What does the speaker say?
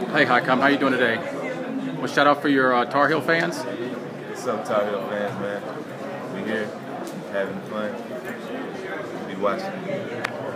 Hey Hakeem, how you doing today? Well, shout out for your Tarheel fans. What's up, Tarheel fans, man? We here, having fun. Be watching.